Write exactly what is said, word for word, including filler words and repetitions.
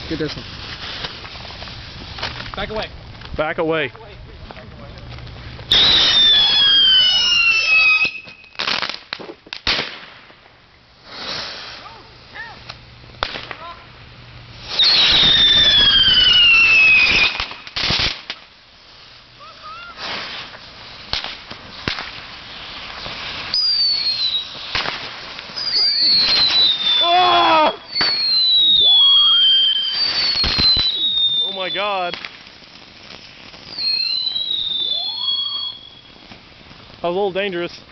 Get this one. Back away. Back away. Back away. Oh! Oh my God. That was a little dangerous.